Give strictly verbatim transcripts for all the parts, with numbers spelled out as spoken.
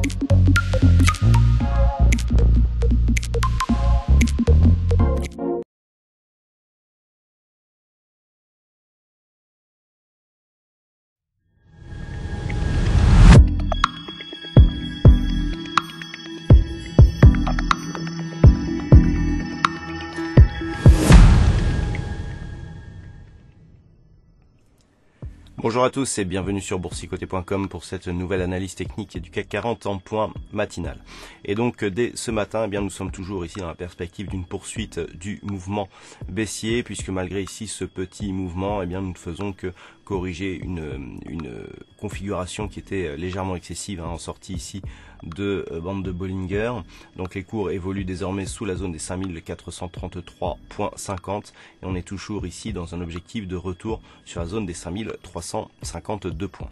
Bonjour à tous et bienvenue sur boursicoté point com pour cette nouvelle analyse technique du C A C quarante en point matinal. Et donc dès ce matin, eh bien, nous sommes toujours ici dans la perspective d'une poursuite du mouvement baissier, puisque malgré ici ce petit mouvement, eh bien, nous ne faisons que corriger une, une configuration qui était légèrement excessive hein, en sortie ici de euh, bande de Bollinger. Donc les cours évoluent désormais sous la zone des cinq mille quatre cent trente-trois virgule cinquante et on est toujours ici dans un objectif de retour sur la zone des cinq mille trois cent cinquante-deux points.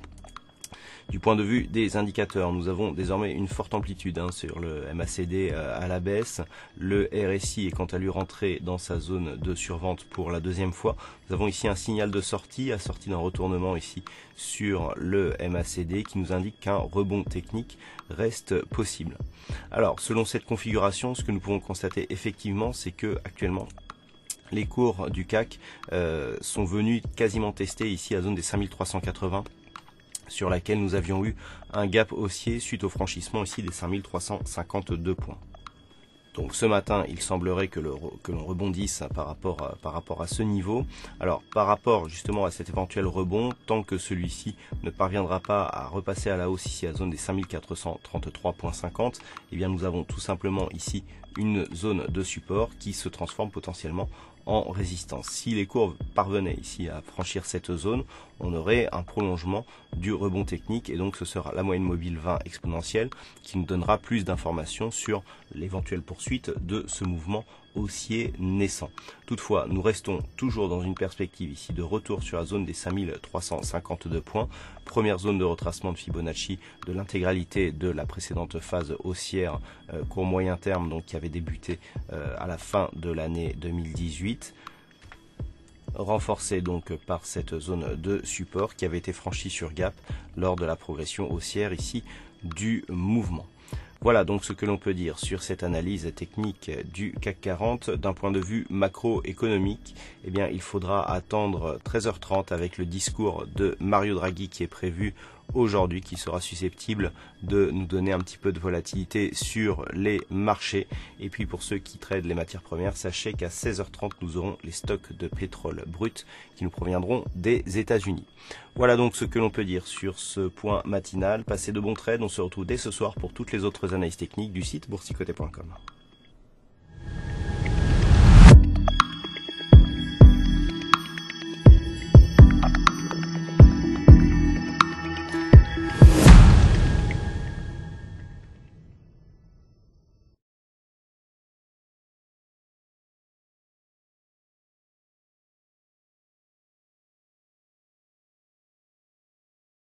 Du point de vue des indicateurs, nous avons désormais une forte amplitude hein, sur le M A C D euh, à la baisse. Le R S I est quant à lui rentré dans sa zone de survente pour la deuxième fois. Nous avons ici un signal de sortie, assorti d'un retournement ici sur le M A C D qui nous indique qu'un rebond technique reste possible. Alors, selon cette configuration, ce que nous pouvons constater effectivement, c'est que actuellement, les cours du C A C euh, sont venus quasiment tester ici la zone des cinq mille trois cent quatre-vingts, sur laquelle nous avions eu un gap haussier suite au franchissement ici des cinq mille trois cent cinquante-deux points. Donc ce matin, il semblerait que l'on que l'on rebondisse par rapport, à, par rapport à ce niveau. Alors par rapport justement à cet éventuel rebond, tant que celui-ci ne parviendra pas à repasser à la hausse ici à la zone des cinq mille quatre cent trente-trois virgule cinquante, eh bien nous avons tout simplement ici une zone de support qui se transforme potentiellement en résistance. Si les courbes parvenaient ici à franchir cette zone, on aurait un prolongement du rebond technique et donc ce sera la moyenne mobile vingt exponentielle qui nous donnera plus d'informations sur l'éventuelle poursuite de ce mouvement haussier naissant. Toutefois, nous restons toujours dans une perspective ici de retour sur la zone des cinq mille trois cent cinquante-deux points, première zone de retracement de Fibonacci de l'intégralité de la précédente phase haussière euh, court moyen terme, donc qui avait débuté euh, à la fin de l'année deux mille dix-huit. Renforcé donc par cette zone de support qui avait été franchie sur gap lors de la progression haussière ici du mouvement. Voilà donc ce que l'on peut dire sur cette analyse technique du C A C quarante. D'un point de vue macroéconomique, eh bien, il faudra attendre treize heures trente avec le discours de Mario Draghi qui est prévu aujourd'hui, qui sera susceptible de nous donner un petit peu de volatilité sur les marchés. Et puis pour ceux qui tradent les matières premières, sachez qu'à seize heures trente, nous aurons les stocks de pétrole brut qui nous proviendront des États-Unis. Voilà donc ce que l'on peut dire sur ce point matinal. Passez de bons trades, on se retrouve dès ce soir pour toutes les autres analyses techniques du site boursicoté point com.